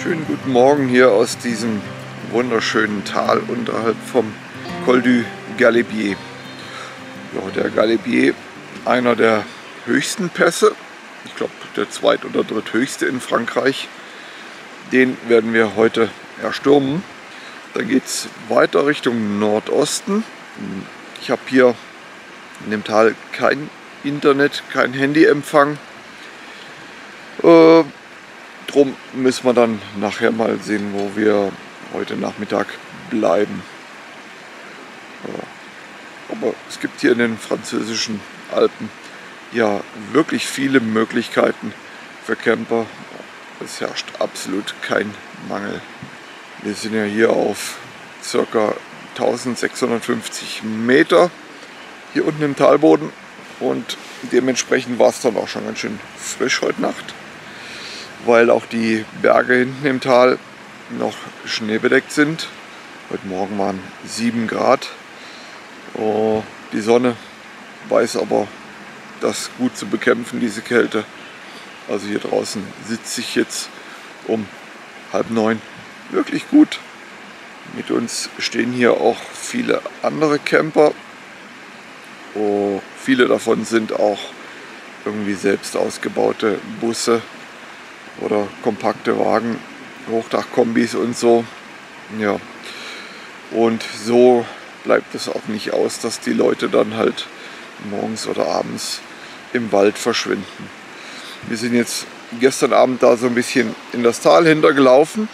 Schönen guten Morgen hier aus diesem wunderschönen Tal unterhalb vom Col du Galibier. Ja, der Galibier, einer der höchsten Pässe, ich glaube der zweit- oder dritthöchste in Frankreich. Den werden wir heute erstürmen. Dann geht es weiter Richtung Nordosten. Ich habe hier in dem Tal kein Internet, kein Handyempfang. Drum müssen wir dann nachher mal sehen, wo wir heute Nachmittag bleiben. Aber es gibt hier in den französischen Alpen ja wirklich viele Möglichkeiten für Camper. Es herrscht absolut kein Mangel. Wir sind ja hier auf ca. 1650 Meter hier unten im Talboden und dementsprechend war es dann auch schon ganz schön frisch heute Nacht, weil auch die Berge hinten im Tal noch schneebedeckt sind. Heute Morgen waren 7 Grad. Die Sonne weiß aber, das gut zu bekämpfen, diese Kälte. Also hier draußen sitze ich jetzt um 8:30 wirklich gut. Mit uns stehen hier auch viele andere Camper. Viele davon sind auch irgendwie selbst ausgebaute Busse oder kompakte Wagen, Hochdachkombis und so. Ja. Und so bleibt es auch nicht aus, dass die Leute dann halt morgens oder abends im Wald verschwinden. Wir sind jetzt gestern Abend da so ein bisschen in das Tal hintergelaufen,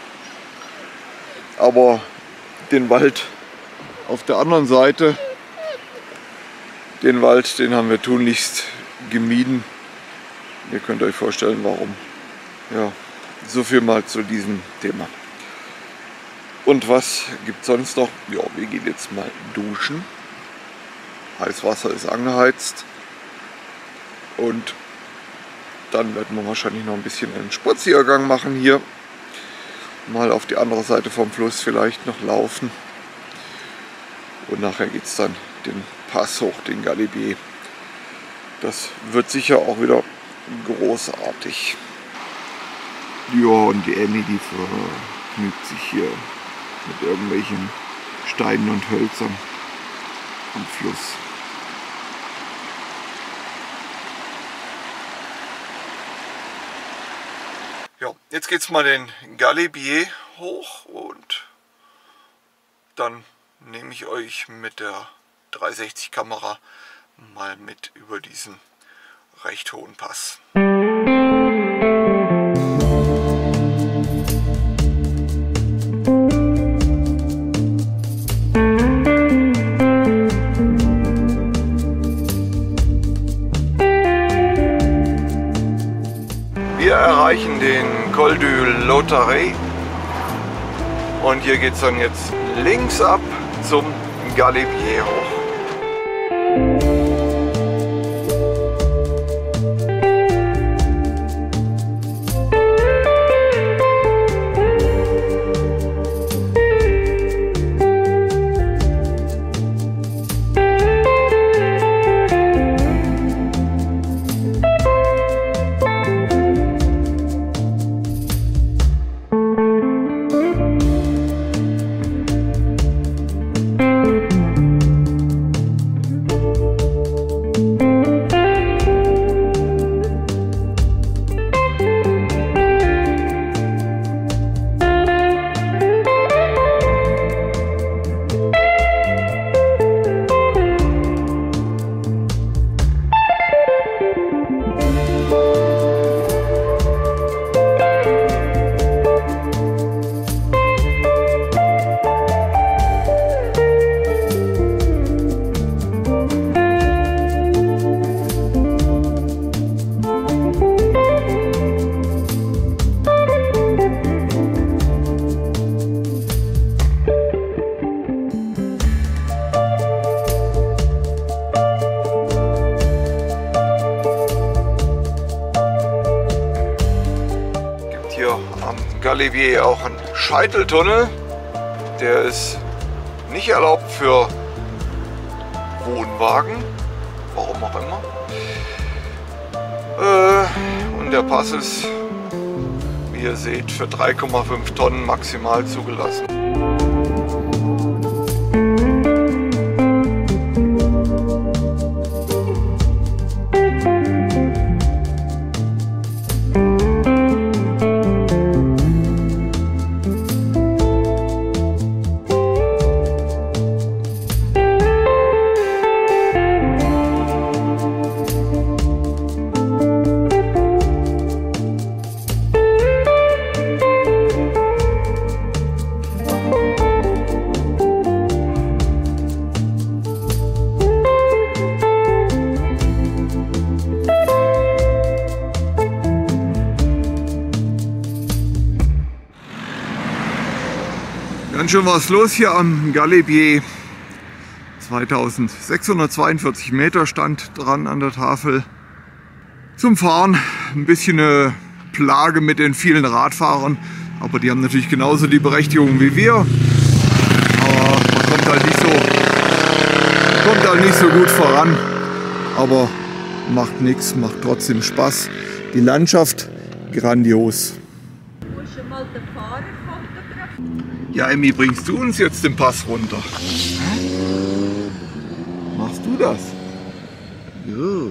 aber den Wald auf der anderen Seite, den Wald, den haben wir tunlichst gemieden. Ihr könnt euch vorstellen, warum. Ja, so viel mal zu diesem Thema. Und was gibt es sonst noch? Ja, wir gehen jetzt mal duschen. Heißwasser ist angeheizt. Und dann werden wir wahrscheinlich noch ein bisschen einen Spaziergang machen hier. Mal auf die andere Seite vom Fluss vielleicht noch laufen. Und nachher geht es dann den Pass hoch, den Galibier. Das wird sicher auch wieder großartig. Ja, und die Annie, die vergnügt sich hier mit irgendwelchen Steinen und Hölzern am Fluss. Ja, jetzt geht es mal den Galibier hoch und dann nehme ich euch mit der 360-Kamera mal mit über diesen recht hohen Pass. Wir erreichen den Col du Lautaret und hier geht es dann jetzt links ab zum Galibier hoch. Galibier auch ein Scheiteltunnel. Der ist nicht erlaubt für Wohnwagen, warum auch immer. Und der Pass ist, wie wie ihr seht, für 3,5 Tonnen maximal zugelassen. Ganz schön was los hier am Galibier. 2642 Meter stand dran an der Tafel. Zum Fahren ein bisschen eine Plage mit den vielen Radfahrern, aber die haben natürlich genauso die Berechtigung wie wir. Aber man kommt halt nicht so gut voran. Aber macht nichts, macht trotzdem Spaß. Die Landschaft grandios. Ja, Emmy, bringst du uns jetzt den Pass runter? Machst du das? Jo.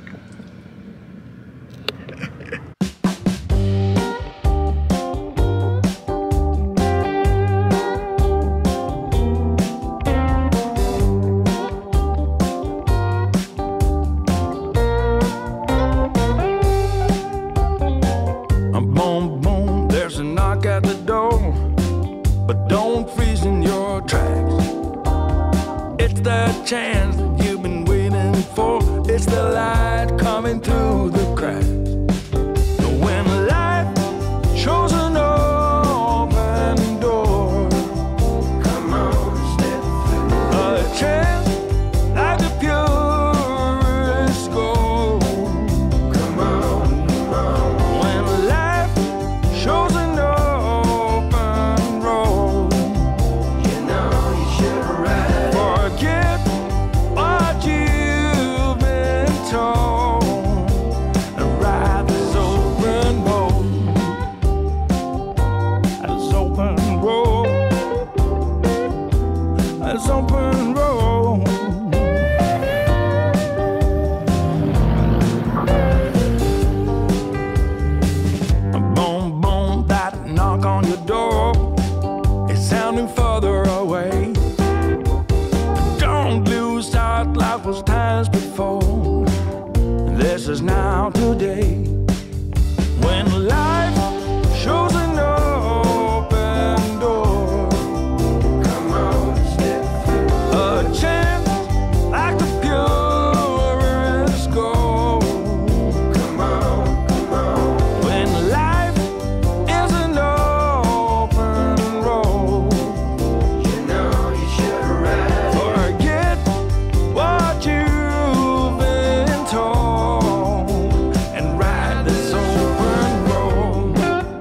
Chance that you've been waiting for. It's the light coming through the cracks. When life shows an open door, come on, step through. A chance like the purest gold. Come on, come on. When life shows an open road, you know you should ride. Forget what you've been told and ride this open road. This open road. This open road. Boom, boom, that knock on your door is sounding further away. Don't lose sight, life was times before. This is now today. When life shows an open door, come on, step through. A chance like the purest gold. Come on, come on. When life is an open road, you know you should ride. Forget what you've been told and ride this open road.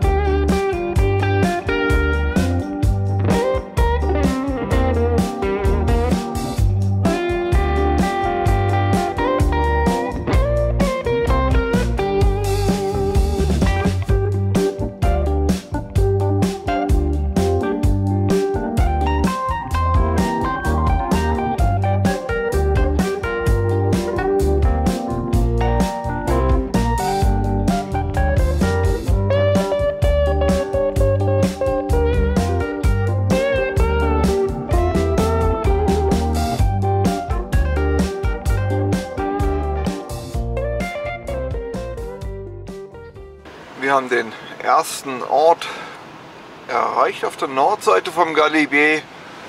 Wir haben den ersten Ort erreicht auf der Nordseite vom Galibier.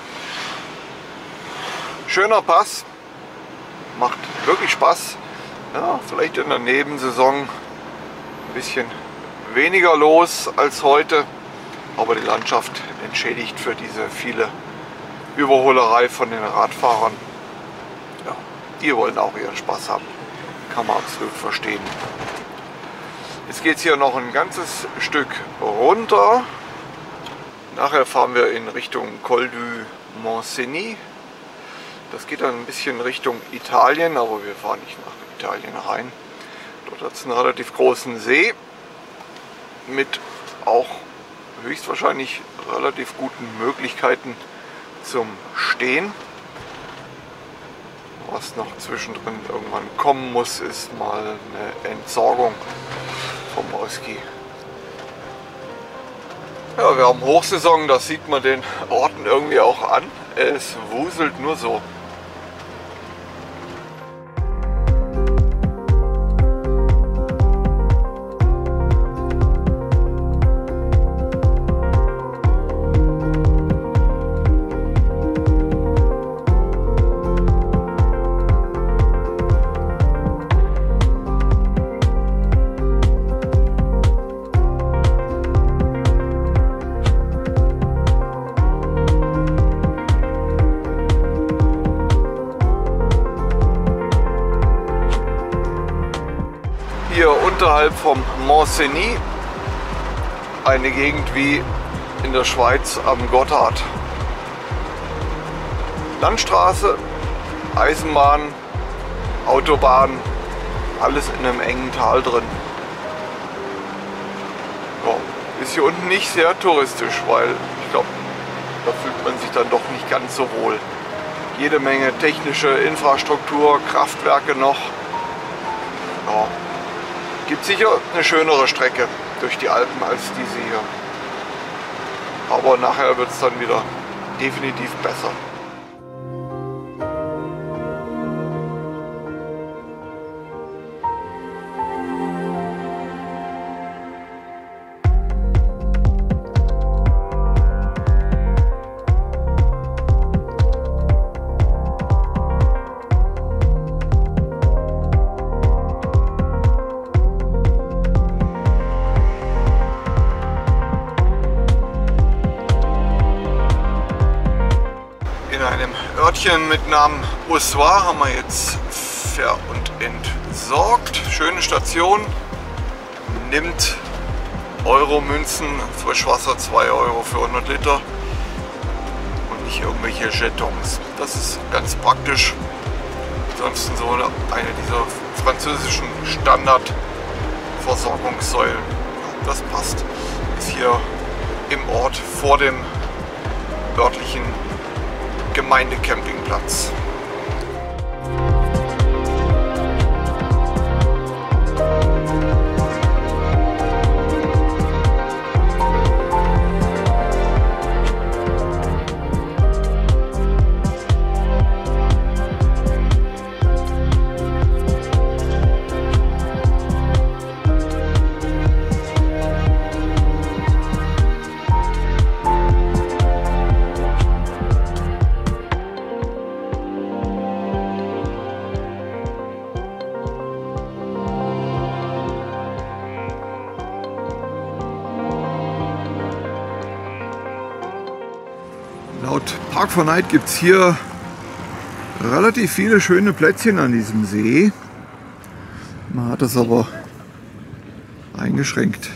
Schöner Pass, macht wirklich Spaß. Ja, vielleicht in der Nebensaison ein bisschen weniger los als heute, aber die Landschaft entschädigt für diese viele Überholerei von den Radfahrern. Ja, die wollen auch ihren Spaß haben, kann man absolut verstehen. Jetzt geht es hier noch ein ganzes Stück runter. Nachher fahren wir in Richtung Col du Mont-Cenis. Das geht dann ein bisschen Richtung Italien, aber wir fahren nicht nach Italien rein. Dort hat es einen relativ großen See mit auch höchstwahrscheinlich relativ guten Möglichkeiten zum Stehen. Was noch zwischendrin irgendwann kommen muss, ist mal eine Entsorgung vom Oski. Ja, wir haben Hochsaison, das sieht man den Orten irgendwie auch an. Es wuselt nur so. Hier unterhalb vom Mont Cenis, eine Gegend wie in der Schweiz am Gotthard. Landstraße, Eisenbahn, Autobahn, alles in einem engen Tal drin. Ja, ist hier unten nicht sehr touristisch, weil ich glaube, da fühlt man sich dann doch nicht ganz so wohl. Jede Menge technische Infrastruktur, Kraftwerke noch. Ja. Gibt sicher eine schönere Strecke durch die Alpen als diese hier. Aber nachher wird es dann wieder definitiv besser. Örtchen mit Namen Ussoir haben wir jetzt ver- und entsorgt. Schöne Station, nimmt Euro-Münzen, Frischwasser 2 Euro für 100 Liter und nicht irgendwelche Jetons. Das ist ganz praktisch. Ansonsten so eine dieser französischen Standardversorgungssäulen. Das passt. Ist hier im Ort vor dem örtlichen Gemeindecampingplatz. Laut Park4Night gibt es hier relativ viele schöne Plätzchen an diesem See. Man hat das aber eingeschränkt.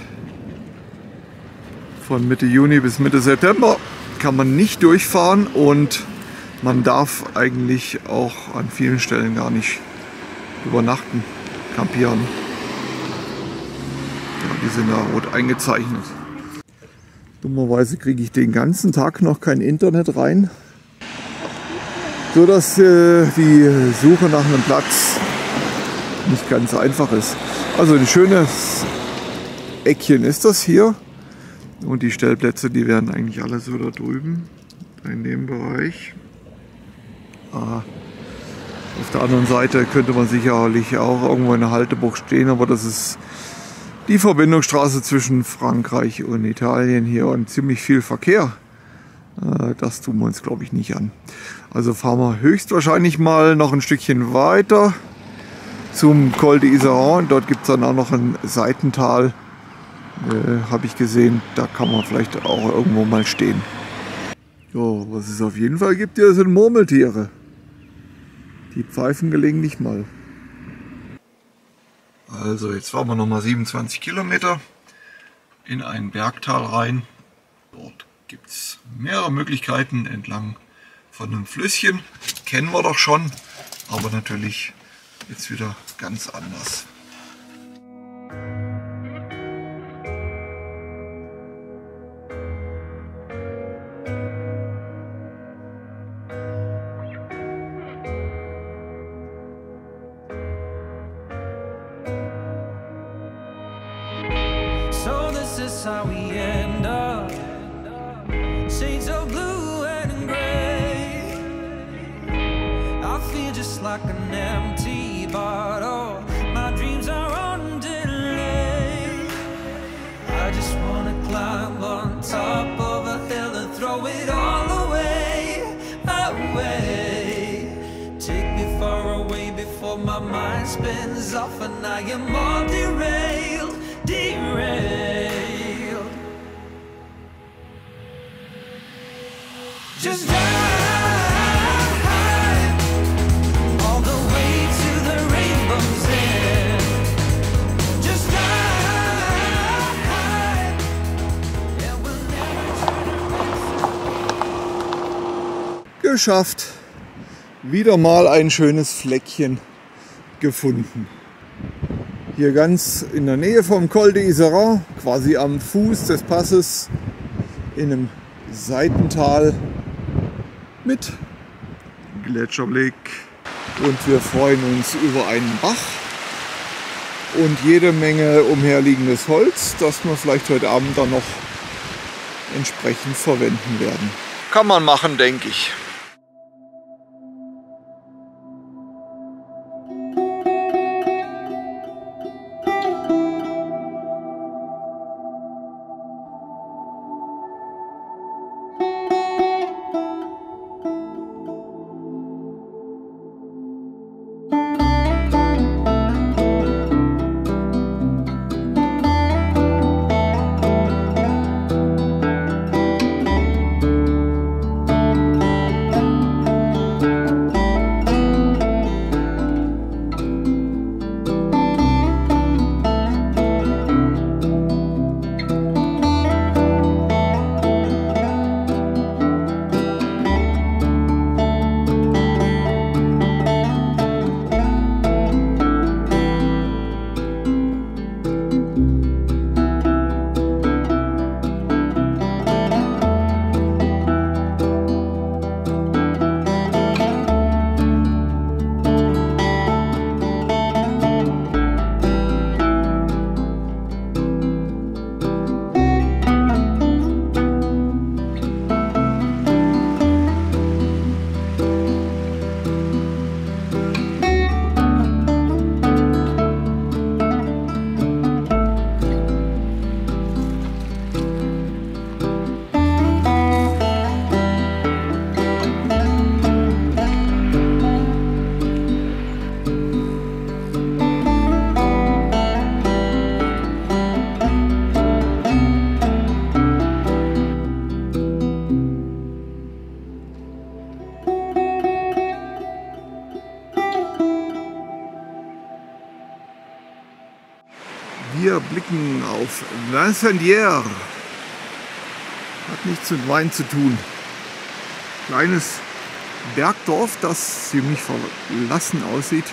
Von Mitte Juni bis Mitte September kann man nicht durchfahren und man darf eigentlich auch an vielen Stellen gar nicht übernachten, campieren. Ja, die sind da rot eingezeichnet. Dummerweise kriege ich den ganzen Tag noch kein Internet rein, so dass die Suche nach einem Platz nicht ganz einfach ist. Also ein schönes Eckchen ist das hier und die Stellplätze, die werden eigentlich alle so da drüben in dem Bereich. Auf der anderen Seite könnte man sicherlich auch irgendwo in der Haltebucht stehen, aber das ist die Verbindungsstraße zwischen Frankreich und Italien hier und ziemlich viel Verkehr. Das tun wir uns, glaube ich, nicht an. Also fahren wir höchstwahrscheinlich mal noch ein Stückchen weiter zum Col d'Iseran. Dort gibt es dann auch noch ein Seitental, habe ich gesehen. Da kann man vielleicht auch irgendwo mal stehen. Jo, was es auf jeden Fall gibt, hier sind Murmeltiere. Die pfeifen gelegentlich mal. Also jetzt fahren wir nochmal 27 Kilometer in ein Bergtal rein. Dort gibt es mehrere Möglichkeiten entlang von einem Flüsschen. Kennen wir doch schon, aber natürlich jetzt wieder ganz anders. that's how we end up. Shades of blue and gray. I feel just like an empty bottle. My dreams are on delay. I just wanna climb on top of a hill and throw it all away, away. Take me far away before my mind spins off and I am all derailed, derailed. Just drive all the way to the rainbow's end. Just drive, and we'll never turn. Geschafft. Wieder mal ein schönes Fleckchen gefunden. Hier ganz in der Nähe vom Col d'Iseran, quasi am Fuß des Passes, in einem Seitental mit Gletscherblick. Und wir freuen uns über einen Bach und jede Menge umherliegendes Holz, das wir vielleicht heute Abend dann noch entsprechend verwenden werden. Kann man machen, denke ich. Wir blicken auf Vincendière. Hat nichts mit Wein zu tun. Kleines Bergdorf, das ziemlich verlassen aussieht,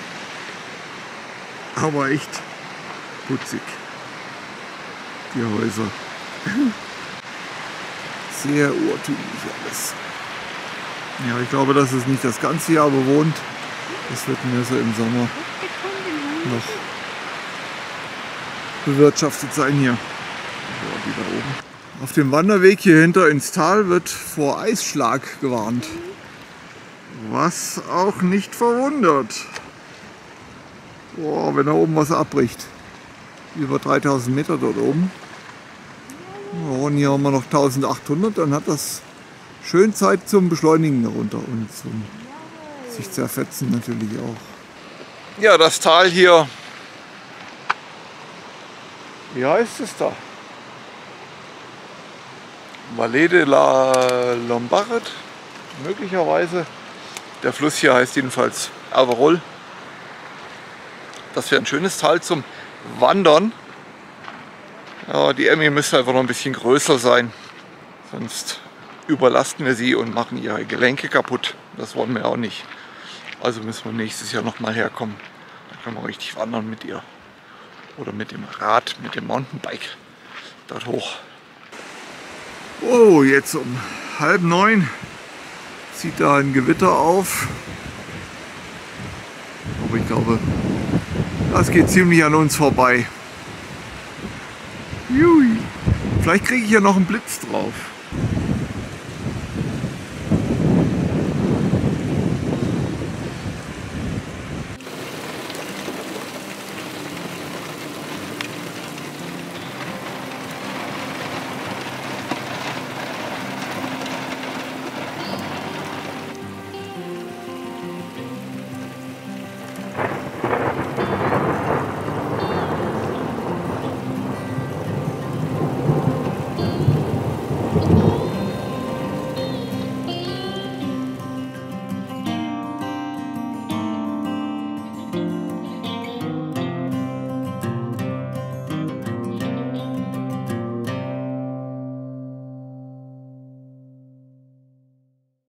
aber echt putzig. Die Häuser. Sehr urtümlich alles. Ja, ich glaube, das ist nicht das ganze Jahr bewohnt. Das wird mehr so im Sommer noch bewirtschaftet sein hier. Ja, die da oben. Auf dem Wanderweg hier hinter ins Tal wird vor Eisschlag gewarnt. Was auch nicht verwundert. Boah, wenn da oben was abbricht. Über 3000 Meter dort oben. Ja, und hier haben wir noch 1800, dann hat das schön Zeit zum Beschleunigen darunter und zum sich zerfetzen natürlich auch. Ja, das Tal hier. Wie heißt es da? Vallée de la Lombarde, möglicherweise. Der Fluss hier heißt jedenfalls Alvarol. Das wäre ein schönes Tal zum Wandern. Ja, die Emmy müsste einfach noch ein bisschen größer sein, sonst überlasten wir sie und machen ihre Gelenke kaputt. Das wollen wir auch nicht. Also müssen wir nächstes Jahr noch mal herkommen. Dann können wir richtig wandern mit ihr. Oder mit dem Rad, mit dem Mountainbike dort hoch. Oh, jetzt um 8:30 zieht da ein Gewitter auf. Aber ich glaube, das geht ziemlich an uns vorbei. Jui. Vielleicht kriege ich ja noch einen Blitz drauf.